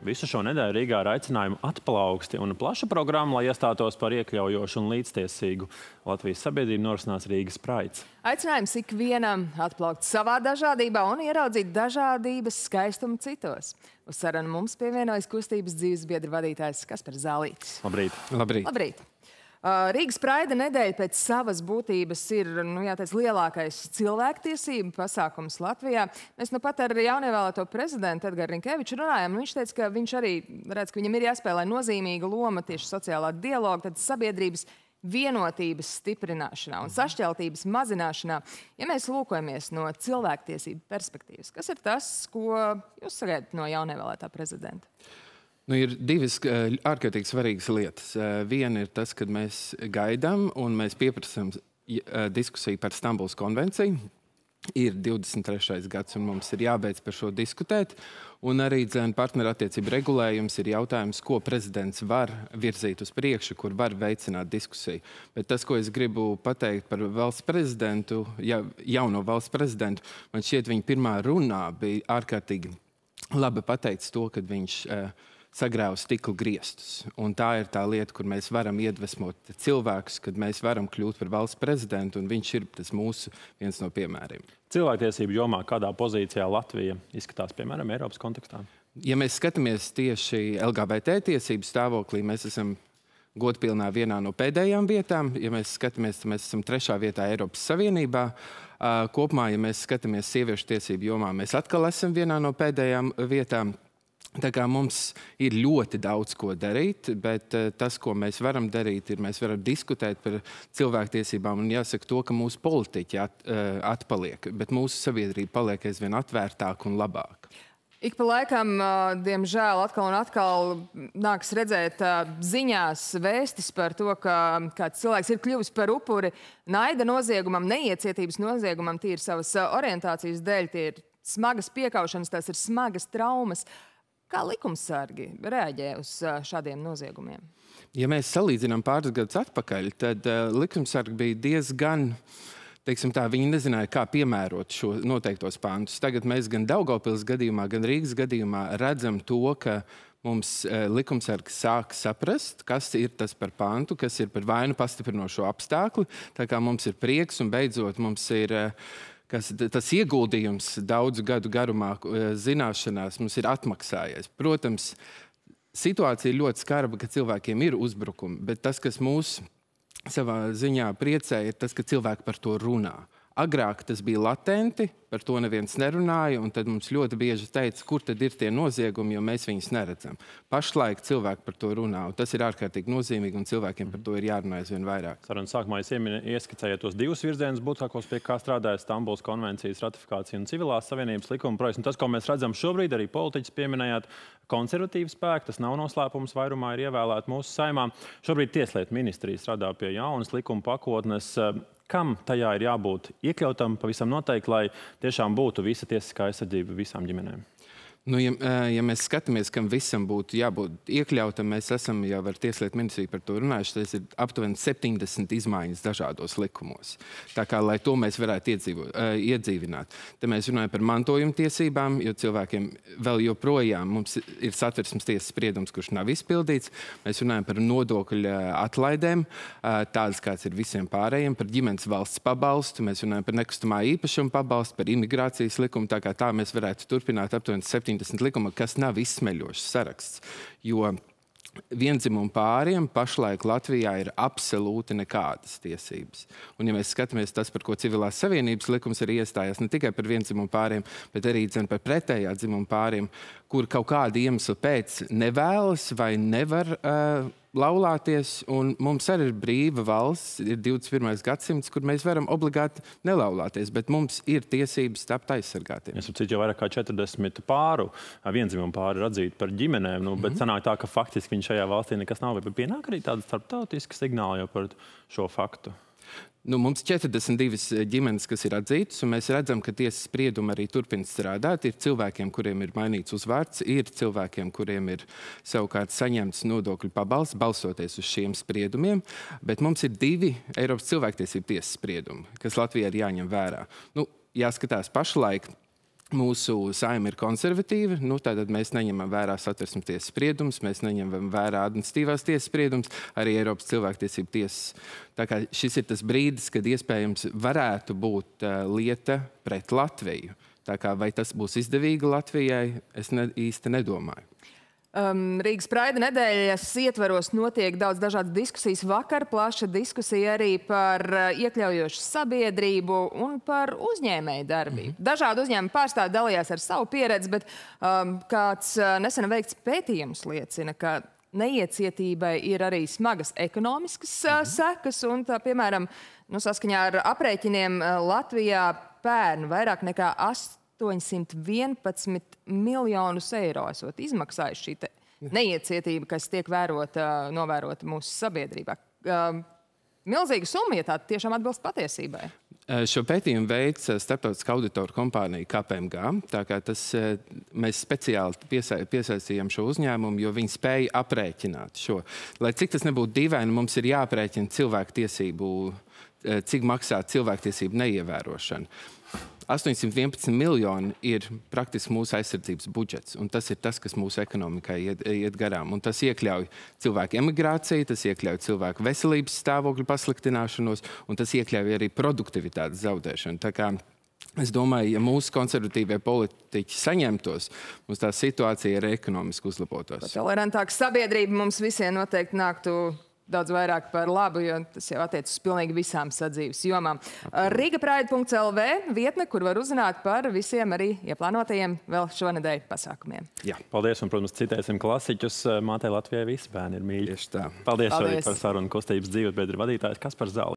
Visu šo nedēļu Rīgā ir aicinājumu atplauksti un plaša programma, lai iestātos par iekļaujošu un līdztiesīgu Latvijas sabiedrību, norisinās Rīgas Praids. Aicinājums ikvienam atplaukt savā dažādībā un ieraudzīt dažādības skaistumu citos. Uz sarunu mums pievienojas kustības dzīvesbiedru vadītājs Kaspars Zālītis. Labrīt! Labrīt! Labrīt! Rīgas Praida nedēļa pēc savas būtības ir, jāteic, lielākais cilvēktiesību pasākums Latvijā. Mēs nu pat ar jaunievēlēto prezidentu Edgars Rinkeviču runājām. Viņš teica, ka viņš arī redz, ka viņam ir jāspēlē nozīmīga loma tieši sociālā dialoga, tad sabiedrības vienotības stiprināšanā un sašķeltības mazināšanā. Ja mēs lūkojamies no cilvēktiesību perspektīvas, kas ir tas, ko jūs sagaidat no jaunievēlētā prezidenta? Ir divas ārkārtīgi svarīgas lietas. Viena ir tas, kad mēs gaidām un mēs pieprasām diskusiju par Stambulas konvenciju. Ir 23. gads un mums ir jābeidz par šo diskutēt. Un arī partnerattiecību regulējums ir jautājums, ko prezidents var virzīt uz priekšu, kur var veicināt diskusiju. Bet tas, ko es gribu pateikt par valsts prezidentu, jauno valsts prezidentu, man šķiet viņa pirmā runā bija ārkārtīgi labi pateicis to, kad viņš sagrāva stikla griestus. Un tā ir tā lieta, kur mēs varam iedvesmot cilvēkus, kad mēs varam kļūt par valsts prezidentu, un viņš ir tas mūsu viens no piemēriem. Cilvēktiesību jomā kādā pozīcijā Latvija izskatās, piemēram, Eiropas kontekstā? Ja mēs skatāmies tieši LGBT tiesību stāvoklī, mēs esam godpilnā vienā no pēdējām vietām. Ja mēs skatāmies, tad mēs esam 3. vietā Eiropas Savienībā. Kopumā, ja mēs skatāmies sieviešu tiesību jomā, mēs atkal esam vienā no pēdējām vietām. Tā kā mums ir ļoti daudz ko darīt, bet tas, ko mēs varam darīt, ir mēs varam diskutēt par cilvēktiesībām un jāsaka to, ka mūsu politiķi atpaliek, bet mūsu sabiedrība paliek aizvien atvērtāka un labāka. Ik pa laikam, diemžēl, atkal un atkal nāks redzēt ziņās vēstis par to, ka kāds cilvēks ir kļuvis par upuri naida noziegumam, neiecietības noziegumam, tīri savas orientācijas dēļ, tie ir smagas piekaušanas, tās ir smagas traumas. Kā likumsargi reaģē uz šādiem noziegumiem? Ja mēs salīdzinām pāris gadus atpakaļ, tad likumsargi bija diezgan, teiksim tā, viņi nezināja, kā piemērot šo noteiktos pantus. Tagad mēs gan Daugavpils gadījumā, gan Rīgas gadījumā redzam to, ka mums likumsargi sāk saprast, kas ir tas par pantu, kas ir par vainu pastiprinošo apstākli. Tā kā mums ir prieks un beidzot mums ir tas ieguldījums daudzu gadu garumā zināšanās mums ir atmaksājies. Protams, situācija ir ļoti skarba, ka cilvēkiem ir uzbrukumi, bet tas, kas mūs savā ziņā priecē, ir tas, ka cilvēki par to runā. Agrāk tas bija latenti, par to neviens nerunāja, un tad mums ļoti bieži teica, kur tad ir tie noziegumi, jo mēs viņus neredzam. Pašlaik cilvēki par to runā, un tas ir ārkārtīgi nozīmīgi, un cilvēkiem par to ir jārunā aizvien vairāk. Sarunas sākumā jūs ieskicējāt tos divus virzienus būtiskākos, pie kā strādāja Stambulas konvencijas ratifikācija un civilās savienības likuma projekts. Un tas, ko mēs redzam šobrīd, arī politiķis pieminējāt, konservatīvu spēku, tas nav noslēpums, vairumā ir ievēlēti mūsu saimā. Šobrīd Tieslietu ministrija strādā pie jaunas likuma pakotnes. Kam tajā ir jābūt iekļautam pavisam noteikti, lai tiešām būtu visa tiesiskā aizsardzība visām ģimenēm? Ja mēs skatāmies, kam visam būtu jābūt iekļautam, mēs esam jau ar Tieslietu ministriju par to runājuši, tas ir aptuveni 70 izmaiņas dažādos likumos. Tā kā, lai to mēs varētu iedzīvināt. Te mēs runājam par mantojuma tiesībām, jo cilvēkiem vēl joprojām mums ir Satversmes tiesas spriedums, kurš nav izpildīts. Mēs runājam par nodokļu atlaidēm, tādas kāds ir visiem pārējiem, par ģimenes valsts pabalstu, mēs runājam par nekustamā īpašuma pabalstu, par imigrācijas likumu, tā kā tā mēs varētu turpināt aptuveni 70 likuma, kas nav izsmeļošs saraksts, jo viendzimumu pāriem pašlaik Latvijā ir absolūti nekādas tiesības. Un ja mēs skatāmies tas, par ko civilās savienības likums arī iestājās, ne tikai par viendzimumu pāriem, bet arī par pretējā dzimumu pāriem, kur kaut kāda iemesla pēc nevēlas vai nevar laulāties, un mums arī ir brīva valsts, ir 21. gadsimts, kur mēs varam obligāti nelaulāties, bet mums ir tiesības tapt aizsargātiem. Es saprotu, jau vairāk kā 40 pāru, viendzimumu pāri ir atzīti par ģimenēm, bet sanāk tā, ka faktiski viņi šajā valstī nekas nav, vai pienāk arī tāda starptautiska signāla jau par šo faktu? Mums 42 ģimenes, kas ir atzītas, un mēs redzam, ka tiesas spriedumi arī turpina strādāt. Ir cilvēkiem, kuriem ir mainīts uzvārds, ir cilvēkiem, kuriem ir savukārt saņemts nodokļu pabalsts, balstoties uz šiem spriedumiem, bet mums ir 2 Eiropas cilvēktiesību tiesas spriedumi, kas Latvijā ir jāņem vērā. Jāskatās pašlaik. mūsu saima ir konservatīva, tātad mēs neņemam vērā Satversmes tiesas spriedumus, mēs neņemam vērā administratīvās tiesas spriedumus, arī Eiropas cilvēktiesību tiesas. Tā kā šis ir tas brīdis, kad iespējams varētu būt lieta pret Latviju. Tā kā vai tas būs izdevīgi Latvijai, es īsti nedomāju. Rīgas Praida nedēļas ietvaros notiek daudz dažādas diskusijas. Vakar plaša diskusija arī par iekļaujošu sabiedrību un par uzņēmēju darbību. Dažādi uzņēmumi pārstāvji dalījās ar savu pieredzi, bet kāds nesen veikts pētījums liecina, ka neiecietībai ir arī smagas ekonomiskas sekas. Un tā, piemēram, saskaņā ar aprēķiniem Latvijā pērn vairāk nekā 811 miljonus eiro esot izmaksājuši šī neiecietība, kas tiek novērota mūsu sabiedrībā. Milzīga summa, ja tā tiešām atbilst patiesībai. Šo pētījumu veids starptautiskā auditoru kompānija KPMG. Tā kā mēs speciāli piesaistījām šo uzņēmumu, jo viņi spēja aprēķināt šo. Lai cik tas nebūtu dīvaini, mums ir jāaprēķina cilvēktiesību, cik maksā cilvēktiesību neievērošana. 811 miljoni ir praktiski mūsu aizsardzības budžets, un tas ir tas, kas mūsu ekonomikai iet garām. Un tas iekļauj cilvēku emigrāciju, tas iekļauj cilvēku veselības stāvokļu pasliktināšanos, un tas iekļauj arī produktivitātes zaudēšanu. Tā kā es domāju, ja mūsu konservatīvie politiķi saņemtos, mums tā situācija arī ekonomiski uzlabotos. Tolerantāka sabiedrība mums visiem noteikti nāktu daudz vairāk par labu, jo tas jau attiec uz pilnīgi visām sadzīves jomām. Rigapraida.lv vietne, kur var uzzināt par visiem arī ieplānotajiem vēl šonedēļ pasākumiem. Jā, paldies, un, protams, citēsim klasiķus. Mātei Latvijai visi bērni ir mīļi. Tieši tā. Paldies arī par sarunu kustības dzīvesbiedru vadītājs Kaspars Zāle.